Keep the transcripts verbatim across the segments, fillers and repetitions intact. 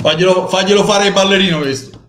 Faglielo, faglielo fare il ballerino questo.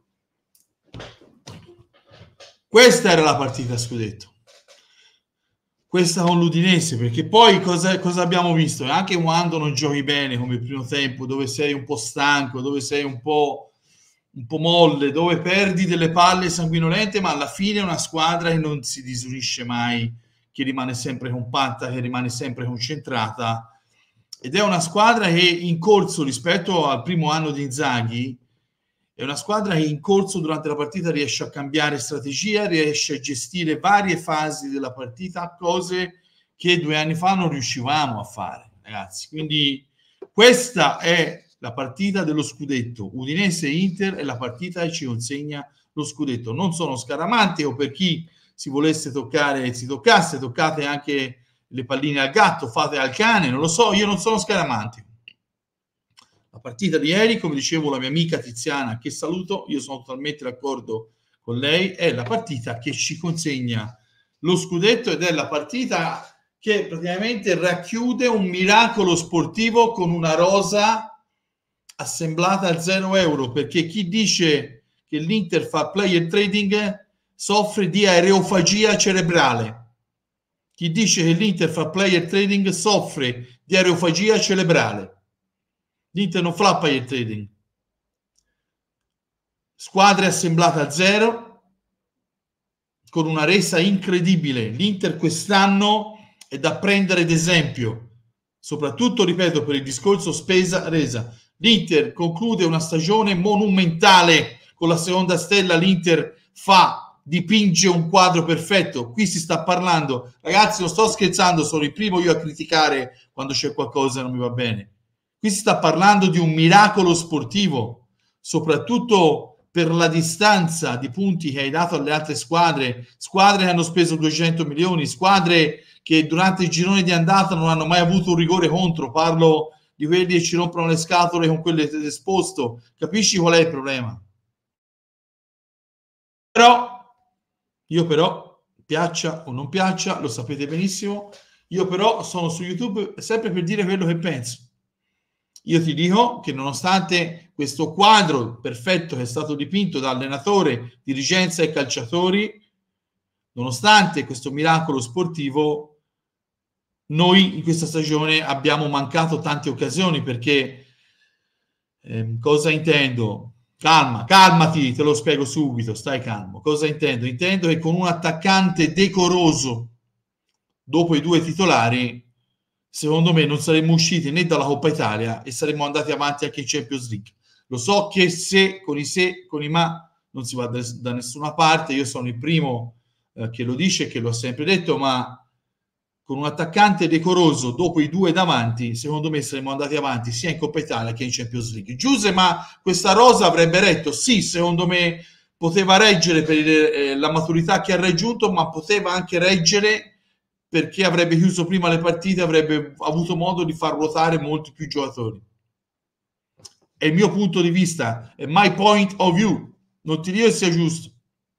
Questa era la partita scudetto. Questa con l'Udinese, perché poi cosa, cosa abbiamo visto? Anche quando non giochi bene come il primo tempo, dove sei un po' stanco, dove sei un po', un po' molle, dove perdi delle palle sanguinolente, ma alla fine è una squadra che non si disunisce mai, che rimane sempre compatta, che rimane sempre concentrata, ed è una squadra che in corso rispetto al primo anno di Inzaghi è una squadra che in corso durante la partita riesce a cambiare strategia, riesce a gestire varie fasi della partita, cose che due anni fa non riuscivamo a fare, ragazzi. Quindi questa è la partita dello scudetto. Udinese-Inter è la partita che ci consegna lo scudetto. Non sono scaramantico, per chi si volesse toccare, si toccasse, toccate anche le palline al gatto, fate al cane, non lo so, io non sono scaramantico. La partita di ieri, come dicevo la mia amica Tiziana, che saluto, io sono totalmente d'accordo con lei, è la partita che ci consegna lo scudetto ed è la partita che praticamente racchiude un miracolo sportivo con una rosa assemblata a zero euro, perché chi dice che l'Inter fa player trading soffre di aerofagia cerebrale. Chi dice che l'Inter fa player trading soffre di aerofagia cerebrale. L'Inter non fa player trading. Squadre assemblate a zero con una resa incredibile. L'Inter quest'anno è da prendere ad esempio, soprattutto, ripeto, per il discorso spesa-resa. L'Inter conclude una stagione monumentale con la seconda stella. L'Inter fa, dipinge un quadro perfetto. Qui si sta parlando, ragazzi, non sto scherzando, sono il primo io a criticare quando c'è qualcosa che non mi va bene. Qui si sta parlando di un miracolo sportivo, soprattutto per la distanza di punti che hai dato alle altre squadre, squadre che hanno speso duecento milioni, squadre che durante il girone di andata non hanno mai avuto un rigore contro. Parlo di quelli che ci rompono le scatole con quelle esposto. Capisci qual è il problema? Però, io però, piaccia o non piaccia, lo sapete benissimo, io però sono su YouTube sempre per dire quello che penso. Io ti dico che nonostante questo quadro perfetto che è stato dipinto da allenatore, dirigenza e calciatori, nonostante questo miracolo sportivo, noi in questa stagione abbiamo mancato tante occasioni, perché eh, cosa intendo? Calma, calmati, te lo spiego subito, stai calmo. Cosa intendo? Intendo che con un attaccante decoroso dopo i due titolari, secondo me non saremmo usciti né dalla Coppa Italia e saremmo andati avanti anche in Champions League. Lo so che se, con i se, con i ma, non si va da, da nessuna parte. Io sono il primo eh, che lo dice e che lo ha sempre detto, ma con un attaccante decoroso dopo i due davanti, secondo me saremmo andati avanti sia in Coppa Italia che in Champions League. Giuse, ma questa rosa avrebbe retto? Sì, secondo me poteva reggere per eh, la maturità che ha raggiunto, ma poteva anche reggere perché avrebbe chiuso prima le partite, avrebbe avuto modo di far ruotare molti più giocatori. È il mio punto di vista, è my point of view, non ti dico che sia giusto.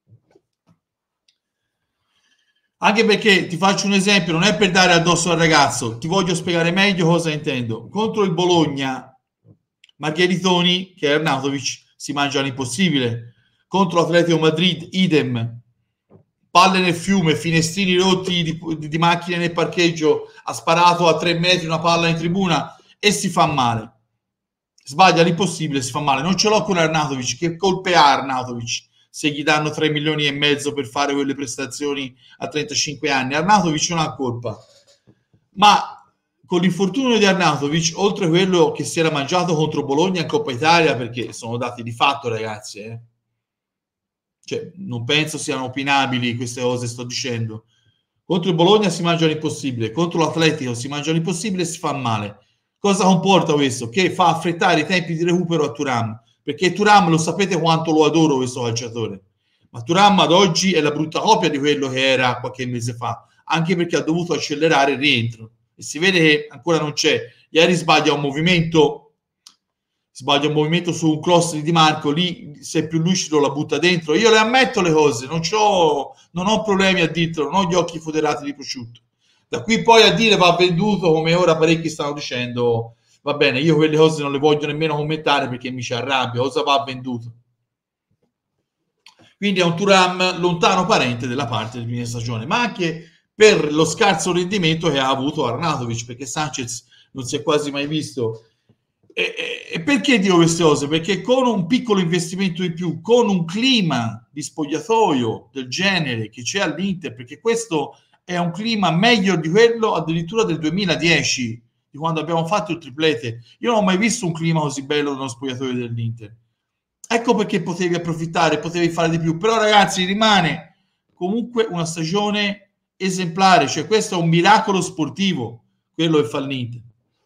Anche perché, ti faccio un esempio, non è per dare addosso al ragazzo, ti voglio spiegare meglio cosa intendo. Contro il Bologna, Margheritoni, che è Arnautovic, si mangia l'impossibile. Contro l'Atletico Madrid, idem. Palle nel fiume, finestrini rotti di, di, di macchine nel parcheggio, ha sparato a tre metri una palla in tribuna e si fa male. Sbaglia l'impossibile, si fa male. Non ce l'ho con Arnautovic, che colpe ha Arnautovic se gli danno tre milioni e mezzo per fare quelle prestazioni a trentacinque anni? Arnautovic non ha colpa. Ma con l'infortunio di Arnautovic, oltre a quello che si era mangiato contro Bologna in Coppa Italia, perché sono dati di fatto, ragazzi, eh? Cioè, non penso siano opinabili queste cose, sto dicendo. Contro il Bologna si mangia l'impossibile, contro l'Atletico si mangia l'impossibile e si fa male. Cosa comporta questo? Che fa affrettare i tempi di recupero a Thuram, perché Thuram, lo sapete quanto lo adoro questo calciatore, ma Thuram ad oggi è la brutta copia di quello che era qualche mese fa, anche perché ha dovuto accelerare il rientro e si vede che ancora non c'è. Ieri sbaglia un movimento sbaglia un movimento su un cross di Di Marco, lì se è più lucido la butta dentro. Io le ammetto le cose, non, c'ho, non ho problemi a dirlo, non ho gli occhi foderati di prosciutto. Da qui poi a dire va venduto, come ora parecchi stanno dicendo, va bene, io quelle cose non le voglio nemmeno commentare perché mi ci arrabbio, cosa va venduto? Quindi è un Thuram lontano parente della parte di fine stagione, ma anche per lo scarso rendimento che ha avuto Arnautovic, perché Sanchez non si è quasi mai visto. E, e, e perché dico queste cose? Perché con un piccolo investimento in più, con un clima di spogliatoio del genere che c'è all'Inter, perché questo è un clima meglio di quello addirittura del duemiladieci, di quando abbiamo fatto il triplete. Io non ho mai visto un clima così bello nello spogliatoio dell'Inter. Ecco perché potevi approfittare, potevi fare di più. Però ragazzi, rimane comunque una stagione esemplare, cioè questo è un miracolo sportivo, quello che fa l'Inter.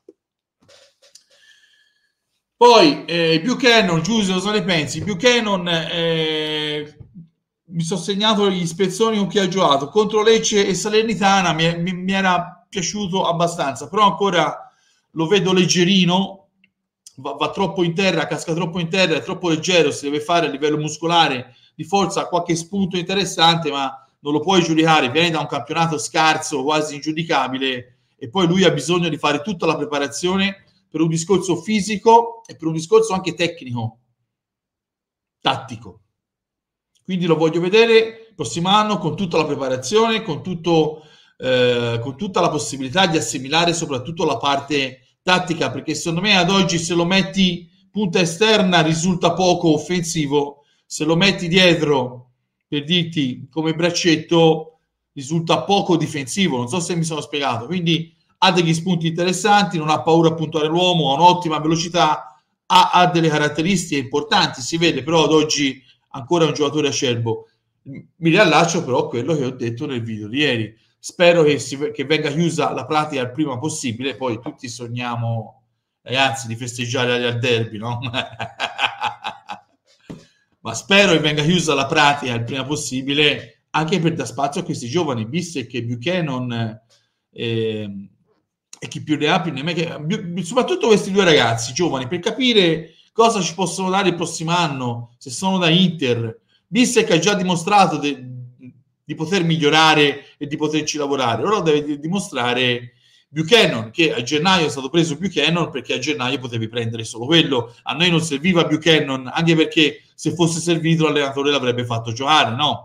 Poi eh, Buchanan, Giuseppe, cosa ne pensi? Buchanan, eh, mi sono segnato gli spezzoni con chi ha giocato contro Lecce e Salernitana, mi, mi, mi era piaciuto abbastanza, però ancora lo vedo leggerino. Va, va troppo in terra, casca troppo in terra, è troppo leggero, si deve fare a livello muscolare, di forza, qualche spunto interessante, ma non lo puoi giudicare, viene da un campionato scarso, quasi ingiudicabile, e poi lui ha bisogno di fare tutta la preparazione per un discorso fisico e per un discorso anche tecnico, tattico. Quindi lo voglio vedere il prossimo anno con tutta la preparazione, con, tutto, eh, con tutta la possibilità di assimilare soprattutto la parte tattica, perché secondo me ad oggi se lo metti punta esterna risulta poco offensivo, se lo metti dietro per dirti come braccetto risulta poco difensivo, non so se mi sono spiegato. Quindi ha degli spunti interessanti, non ha paura a puntuare l'uomo, ha un'ottima velocità, ha, ha delle caratteristiche importanti, si vede, però ad oggi ancora è un giocatore acerbo. Mi riallaccio però a quello che ho detto nel video di ieri. Spero che, si, che venga chiusa la pratica il prima possibile, poi tutti sogniamo, ragazzi, di festeggiare al derby, no? Ma spero che venga chiusa la pratica il prima possibile, anche per dar spazio a questi giovani, visto che Buchanan eh, e chi più ne ha più ne ha, soprattutto questi due ragazzi giovani, per capire cosa ci possono dare il prossimo anno, se sono da Inter, visto che ha già dimostrato de, di poter migliorare e di poterci lavorare. Ora deve dimostrare Buchanan, che a gennaio è stato preso Buchanan perché a gennaio potevi prendere solo quello. A noi non serviva Buchanan, anche perché se fosse servito l'allenatore l'avrebbe fatto giocare, no?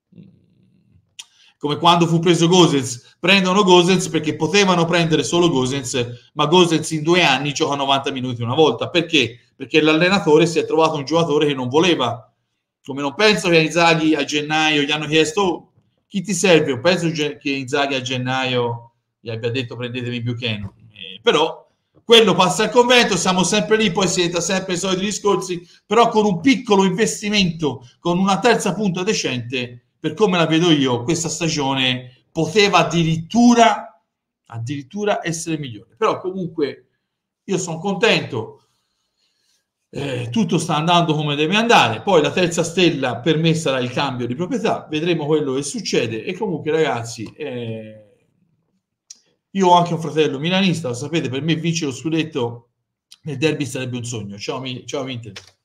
Come quando fu preso Gosens, prendono Gosens perché potevano prendere solo Gosens, ma Gosens in due anni gioca novanta minuti una volta. Perché? Perché l'allenatore si è trovato un giocatore che non voleva. Come non penso che Inzaghi a gennaio gli hanno chiesto oh, chi ti serve, io penso che Inzaghi a gennaio gli abbia detto prendetevi Buchanan, eh, però quello passa al convento, siamo sempre lì, poi si entra sempre i soliti discorsi, però con un piccolo investimento, con una terza punta decente, per come la vedo io, questa stagione poteva addirittura addirittura essere migliore. Però comunque io sono contento, eh, tutto sta andando come deve andare. Poi la terza stella per me sarà il cambio di proprietà, vedremo quello che succede. E comunque ragazzi, eh, io ho anche un fratello milanista, lo sapete, per me vincere lo scudetto nel derby sarebbe un sogno. Ciao, ciao Inter.